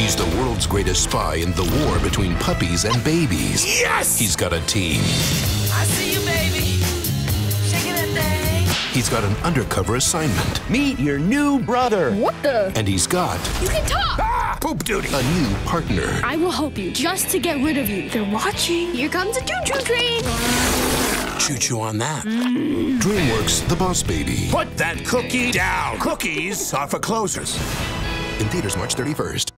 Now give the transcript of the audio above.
He's the world's greatest spy in the war between puppies and babies. Yes! He's got a team. I see you, baby. Shaking that thing. He's got an undercover assignment. Meet your new brother. What the? And he's got You can talk! Ah, poop duty. a new partner. I will help you just to get rid of you. They're watching. Here comes a choo-choo train. Choo-choo on that. DreamWorks The Boss Baby. Put that cookie down. Cookies are for closers. In theaters March 31st.